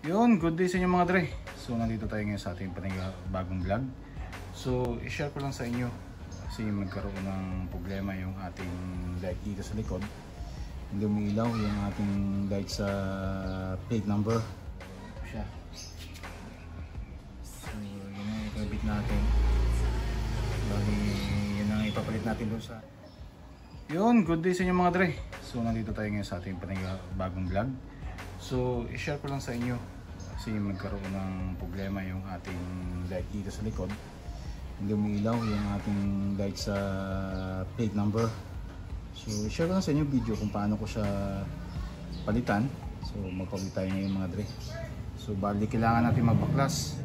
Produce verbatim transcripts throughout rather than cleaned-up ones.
Yun, good day sa inyo mga dre. So nandito tayo ngayon sa ating panibagong vlog. So i-share ko lang sa inyo kasi magkaroon ng problema yung ating light dito sa likod. Hindi umiilaw yung ating light sa plate number. Siya. So yun ang ikabit natin. Bali yun ang ipapalit natin doon sa... Yun, good day sa inyo mga dre. So nandito tayo ngayon sa ating panibagong vlog. So i-share ko lang sa inyo kasi magkaroon ng problema yung ating light dito sa likod. Hindi umiilaw yung ating light sa plate number. So i-share ko lang sa inyo video kung paano ko siya palitan. So magpapalit tayo ngayon mga dre. So bali kailangan natin magbaklas.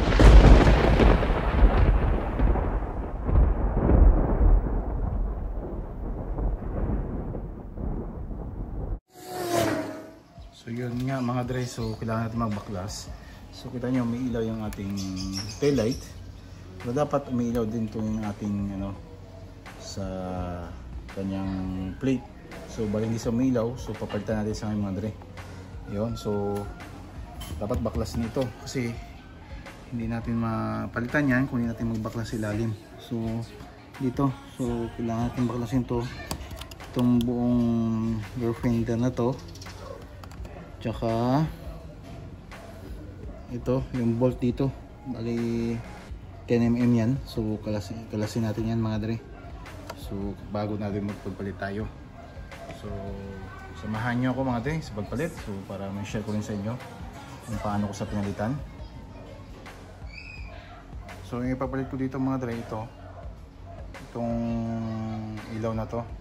So yun nga mga dre, so kailangan natin magbaklas. So kita nyo may ilaw yung ating tail light. So dapat umiilaw din ito yung ating ano sa kanyang plate. So bali hindi sa umiilaw, so papalitan natin sa mga dre. Yun, so dapat baklasin ito kasi hindi natin mapalitan yan kung hindi natin magbaklas sa ilalim. So dito, so kailangan natin baklasin ito, itong buong rear fender na to. Tsaka ito yung bolt dito, bali ten millimeters yan. So kalasin, kalasin natin yan mga dre. So bago natin magpagpalit tayo, so samahan nyo ako mga dre sa pagpalit. So para may share ko rin sa inyo kung paano ko sa pinalitan. So yung ipapalit ko dito mga dre, ito itong ilaw na to,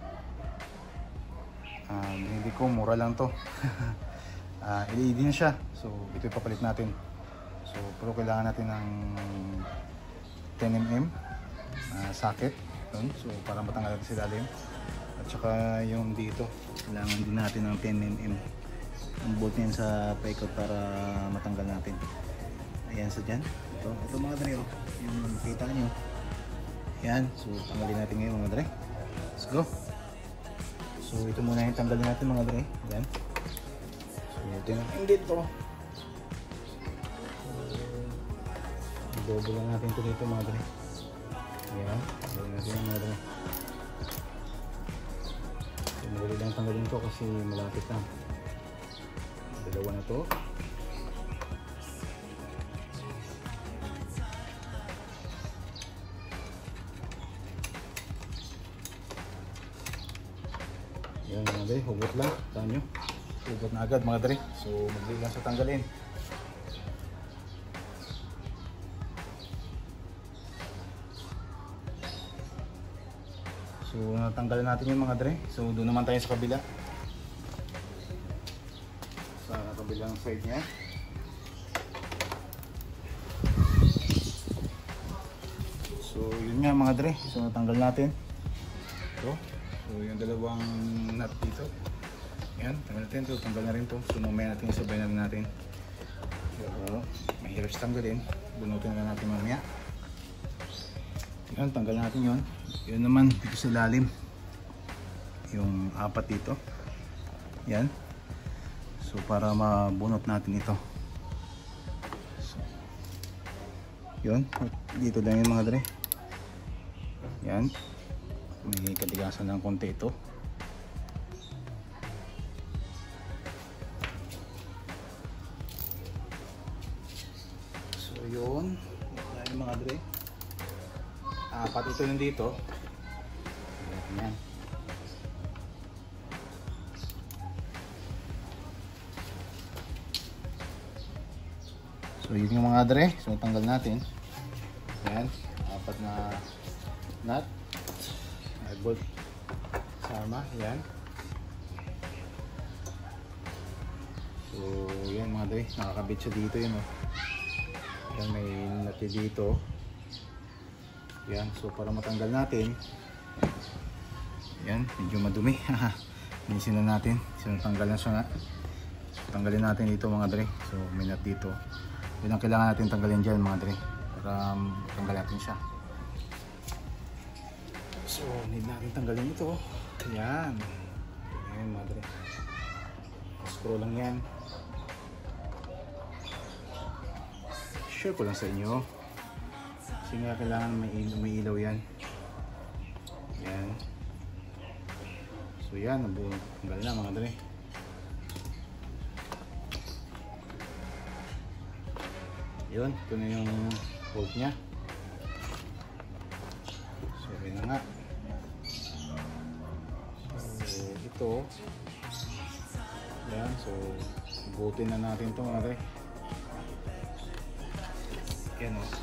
uh, hindi ko mura lang to. Uh, L E D na siya, so ito ipapalit natin. So pero kailangan natin ng ten millimeters uh, socket yun, so para matanggal natin sa ilalim. At saka yung dito kailangan din natin ng ten millimeters ang bolt niyan sa paikot para matanggal natin. Ayan sa dyan, ito, ito mga dre, oh. Yung makita nyo yan, so tanggalin natin ngayon mga dre. Let's go. So ito muna yung tanggalin natin mga dre. Yan, ito natin dito. Ibobo lang natin ito dito mga dre. Ayan, ibobo natin mga dre. Madali lang tanggalin ko kasi malapit lang. Dalawa na to. Ayan mga dre, hugot lang. Tahan nyo, hugot na agad mga dre. So madali lang sa tanggalin. So natanggalan natin yung mga dre. So doon naman tayo sa kabila, sa kabilang side niya. So yun nga mga dre, so natanggal natin ito. So yung dalawang nut dito, yan, tanggal natin ito, tanggal na rin ito. So mamaya natin isabay na rin natin. So mahirap sa tanggalin, bunutin na natin mamaya. Yan, tanggal natin yun. Yun naman dito sa lalim, yung apat dito, yan. So para mabunot natin ito, so yun, dito lang yung mga dre. Yan, may katigasan ng konti ito. So yun, yan yung mga dre. Apat ito yung dito. Yan. So yun yung mga dre. So tanggal natin. Yan. Apat na nut. Bolt. Sama. Yan. So yan mga dre. Nakakabit siya dito yun. Oh. Yan, may nut dito. Yan, so para matanggal natin, yan, medyo madumi. Linisin na natin. So tanggal na siya nga. So, tanggalin natin dito mga dre. So may nut dito. Yun ang kailangan natin tanggalin dyan mga dre, para um, tanggal natin siya. So need natin tanggalin ito. Yan. Yan mga dre. Screw lang yan. share ko lang sa inyo. Kasi nga kailangan may ilaw, may ilaw yan. Yan. So yan, tanggal na mga dre. Yun, ito na yung bolt nya. So yun na nga. So ito. Yan, so butin na natin ito mga dre. Yan o.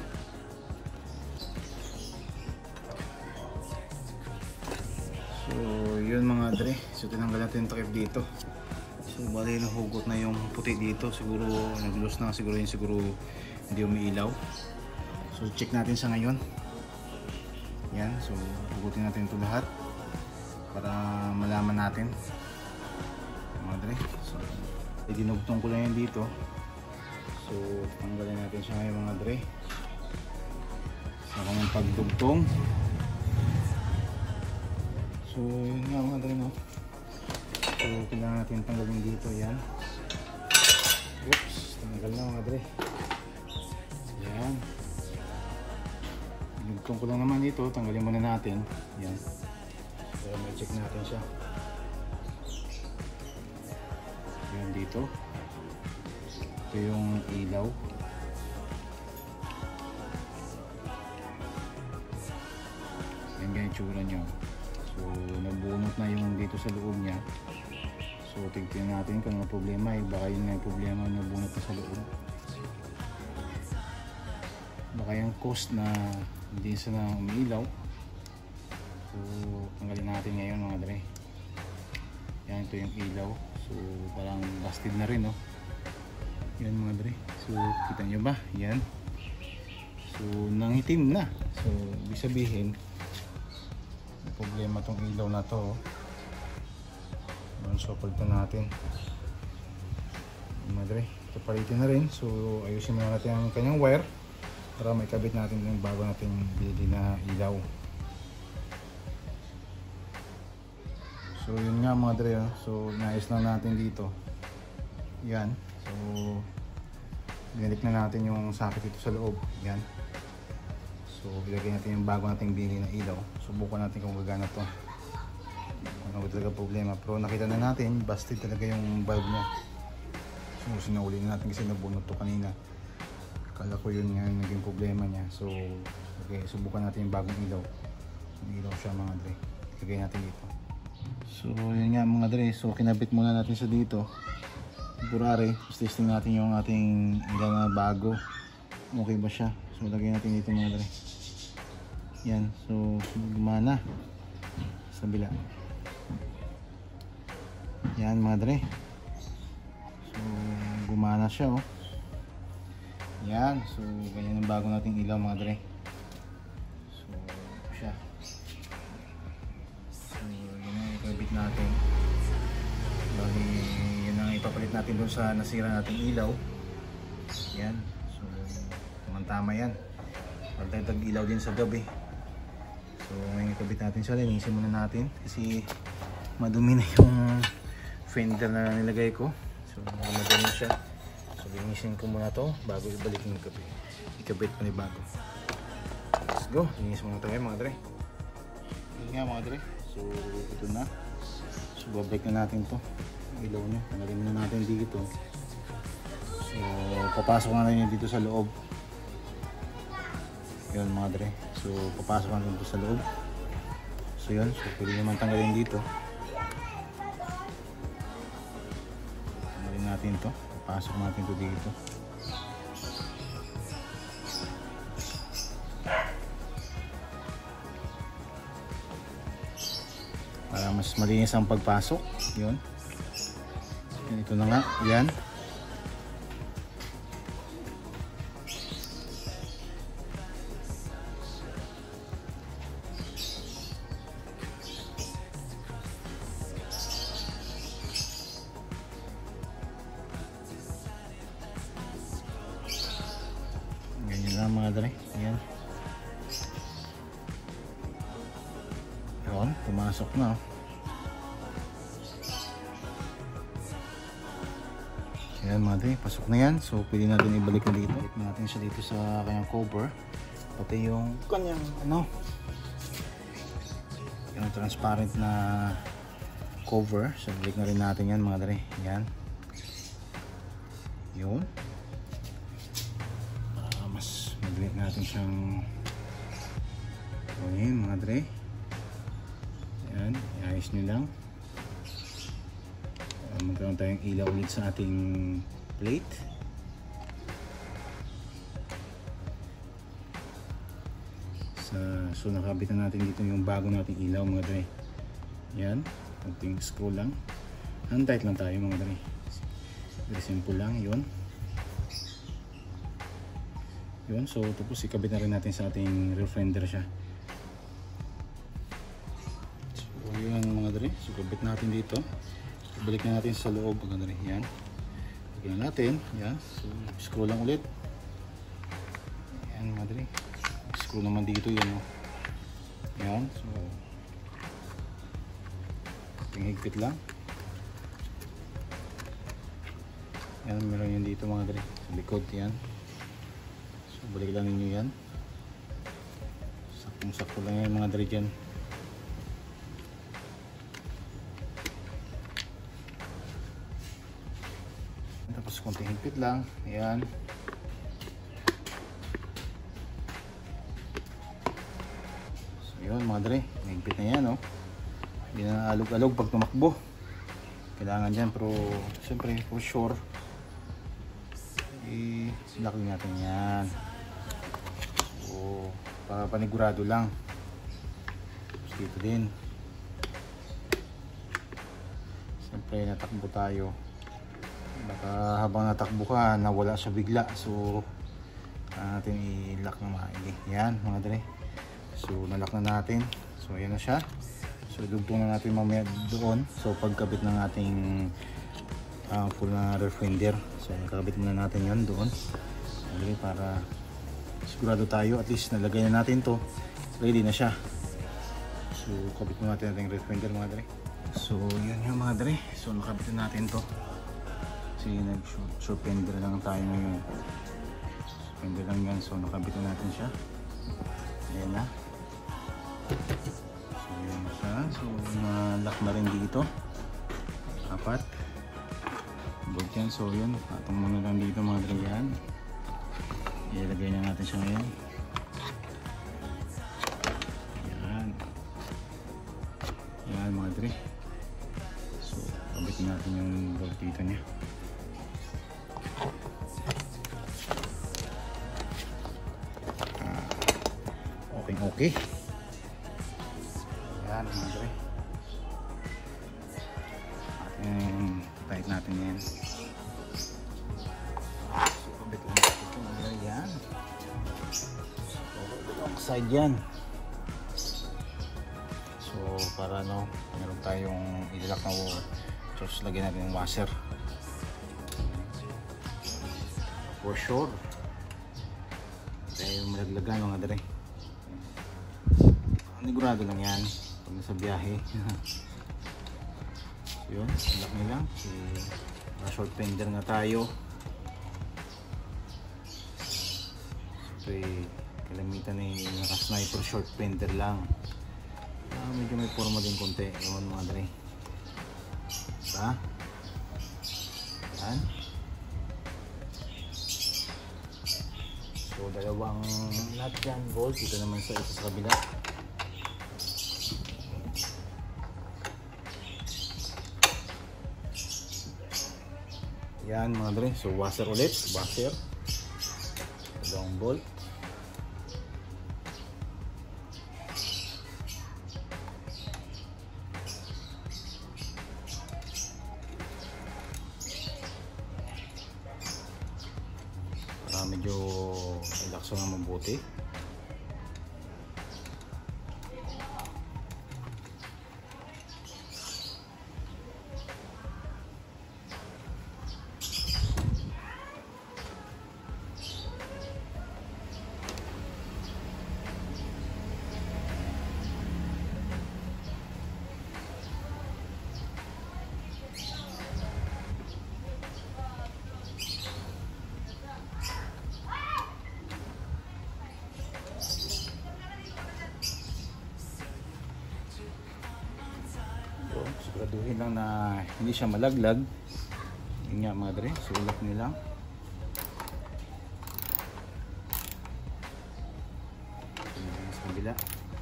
So yun mga dre. So tinanggal natin yung takip dito. So bali nahugot na yung puti dito. Siguro nag-loss na siguro yun. Siguro hindi umiilaw. So check natin sa ngayon. Yan. So hugutin natin ito lahat para malaman natin mga dre. So idinugtong ko lang yan dito. So tanggalin natin siya ngayon mga dre. Sa kamang pagdugtong. So yun nga mga dre no. So kailangan natin tanggalin dito yan. Oops, tanggal na mga dre. Yan. Dugtong ko lang naman dito, tanggalin muna natin. Yan. So may check natin siya. Yan dito. Ito yung ilaw. Yan ganyan tsura nyo. So nabunot na yung dito sa loob niya. So tignan natin kung ano problema eh. Baka yun na yung problema na nabunot na sa loob. Baka yung cost na hindi sa na umiilaw. So tanggalin natin ngayon mga dre. Yan, ito yung ilaw. So parang busted na rin no. Yan mga dre. So kita nyo ba? Yan. So nangitim na. So ibig sabihin may problema tong ilaw na to. So palitan natin mga dre. Ito palitin na rin. So ayusin muna natin ang kanyang wire para may kabit natin yung bago natin bili na ilaw. So yun nga mga dre. So naayos na natin dito. Yan. So binalik na natin yung socket dito sa loob. Yan. So ilagay natin yung bago nating bili na ilaw. Subukan natin kung gagana to. Ano talaga problema. Pero nakita na natin busted talaga yung valve nya. So sinauli na natin kasi nabunot to kanina. Kala ko yun nga yung naging problema niya. So okay, subukan natin yung bagong ilaw. Yung ilaw siya mga dre. Ilagay natin dito. So yun nga mga dre. So kinabit muna natin sa dito. Temporary. Testing natin yung ating ilaw na bago. Okay ba siya? So lagay natin dito mga dre. Yan. So gumana. Sa bila. Yan mga dre. So gumana siya oh. Yan. So ganyan ang bago nating ilaw mga dre. So siya. So yun ang ikabit natin. Bali yun ang ipapalit natin doon sa nasira nating ilaw. Yan. So tamang-tama yan. Pagdagdag ilaw din sa gabi. So ngayon ikabit natin siya. Linisin muna natin kasi madumi na yung fender na nilagay ko. So madumi na siya. So linisin ko muna to bago ibalik yung gabi. Ikabit pa ni bago. Let's go. Linis muna tayo mga dre. Yun nga mga dre. So ito na. So babalik na natin to. Ilaw niya. Tanggalin na natin dito. So papasok na rin dito sa loob. Yun mga dre. So papasok na dito sa loob. So yun. So pwede naman tanggalin dito. Tanggalin natin to. Papasok natin to dito. Para mas malinis ang pagpasok. Yun. Ito na nga. Yan. Ganyan lang mga dre. Yan. Yun. Pumasok na. Ayan mga dre, pasok na yan. So pwede natin ibalik na dito. Ibalik natin siya dito sa kanyang cover. Pati yung kanyang ano, yung transparent na cover. So balik na rin natin yan mga dre. Yan. Yun. Para mas madali natin siyang gawin mga dre. Yan. Iayos nyo lang. Magkaroon tayong ilaw ulit sa ating plate. Sa, so nakabit na natin dito yung bago nating ilaw mga dre. Yan, konting screw lang. Hand tight lang tayo mga dre. Very simple lang, yun. Yun, so tapos ikabit na rin natin sa ating ref fender siya. So yun mga dre, so kabit natin dito. Balik na natin sa loob mga dre. Yan. Bigyan natin. Yan. So, screw lang ulit. Yan mga dre. Screw naman dito yan. Oh. Yan. So, higpit lang. Yan. Meron yan dito mga dre. Sa likod yan. So, balik lang ninyo yan. Sakong-sakto lang yan mga dre dyan. Tapos konting higpit lang. Ayan. So yun mga dre, higpit na yan, oh. Hindi na alog-alog pag tumakbo. Kailangan dyan, pero siyempre for sure i-lock din natin yan. So para panigurado lang. Tapos dito din, siyempre natakbo tayo. Baka habang natakbo ka, nawala siya bigla. So, uh, natin i-lock na maigi. Yan, mga dre. So, nalock na natin. So, ayan na siya. So, dugtong na natin mamaya doon. So, pagkabit ng ating uh, full na ref fender. So, nakabit muna natin yan doon. Okay, para sigurado tayo. At least, nalagay na natin to. Ready na siya. So, kabit muna natin ating ref fender, mga dre. So, yun yung mga dre. So, nakabit na natin to. Kasi nag-surfender lang tayo ngayon. Surfender lang yan. So nakabit na natin siya. Ayan na. So yun na siya. So na-lock na rin dito. Apat. Bolt yan. So yun. Patong muna lang dito mga dre yan. Ilagay na natin siya ngayon. Ayan. Ayan mga dre. So kabit natin yung bolt dito niya. Okay. Ayan mga dre. Ating tight natin yan. So, kabit lang natin ito mga dre. Yan. So, ang side yan. So, para no, meron tayong ililak na wall. Tapos lagyan natin yung washer. For sure. Tayo malaglagan mga dre. Sigurado lang yan pag nasa biyahe. So yun, lock nyo lang. Si short fender nga tayo. So kalamitan ay naka-sniper short fender lang. Ah, medyo may forma din konti. Yun mga dre. Diba? Yan. So dalawang nut yan, bolt. Dito naman sa isa sa kabila. Yan mga dre. So washer ulit. Washer. Long bolt. Para medyo relaxo na mabuti. siguraduhin lang na hindi siya malaglag. Yun nga mga dre, sulat nyo lang. Sa kabila.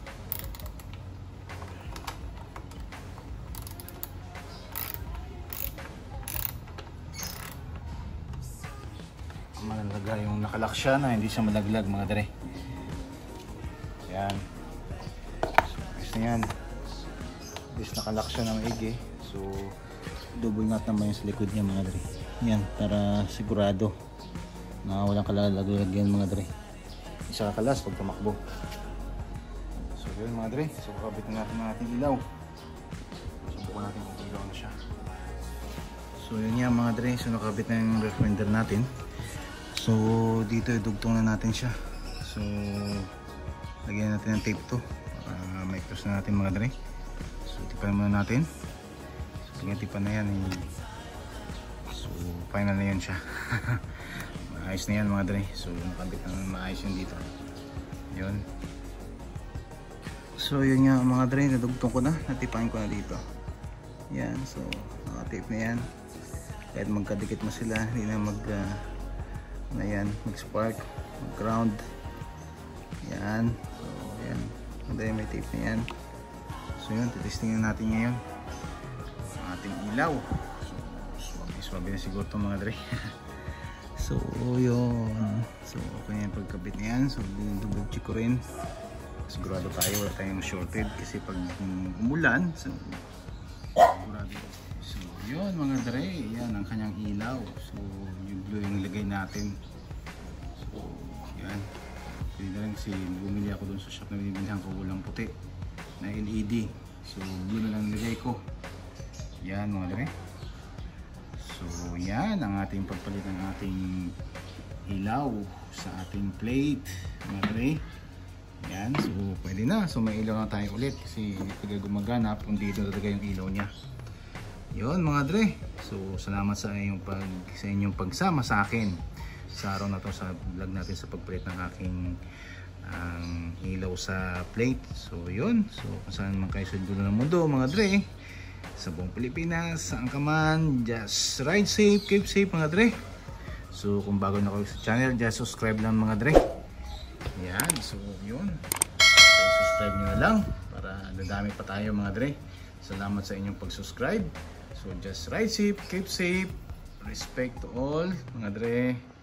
Malalaga yung nakalak siya na hindi siya malaglag mga dre. Yan. So, ayos na yan. At least nakalak siya ng maigi. So, double knot naman yung sa likod niya mga dre. Yan, para sigurado na walang kalalagyan mga dre. Isa kakalas pag tumakbo. So, yun mga dre. So, kabit na natin ang ating ilaw. Subukan natin kung ilaw na siya. So, yun yan mga dre. So, nakabit na yung recommender natin. So dito idugtong na natin siya. So lagyan natin ng tape to para may close na natin mga dre. So tipan muna natin. So pag tipan na yan eh, so final na yan siya. Maayos na yan mga dre. So nakabit na maayos yun dito. Yun. So yun nga mga dre, nadugtong ko na. Natipain ko na dito. Yan. So naka-tape na yan. Kahit magkadikit mo sila, hindi na mag uh, na yan, mag-spark, mag-ground. Yan. So, yan. Magdaya may tape na yan. So, yun. Titestingin natin ngayon ang ating ilaw. So, swabe-swabe na siguro ito mga dre. So, yun. So, okay na yung pagkabit na yan. So, double check ko rin. Sigurado tayo, wala tayong shorted. Kasi pag umulan, so, sigurado. So, yun mga dre. Yan ang kanyang ilaw. So, yung blue yung nilagay natin. So, yan. Pwede na rin kasi bumili ako dun sa shop na binibilihan ko ulang puti na L E D. So, blue na lang nilagay ko. Yan mga dre. So, yan ang ating pagpalit ng ating ilaw sa ating plate mga dre. Yan. So, pwede na. So, may ilaw na tayo ulit kasi pag gumaganap kung dito talaga yung ilaw niya. Yun mga dre. So salamat sa inyong pag sa inyong pagsama sa akin sa araw na to sa vlog natin sa pagpalit ng aking ang um, ilaw sa plate. So yun. So kung saan man kayo sa dulo ng mundo mga dre, sa buong Pilipinas, saan ka man, just ride safe, keep safe mga dre. So kung bago na kayo sa channel, just subscribe lang mga dre. Yan. So yun. So, subscribe nyo na lang para dadami pa tayo mga dre. Salamat sa inyong pag-subscribe. So just ride safe, keep safe, respect to all mga dre.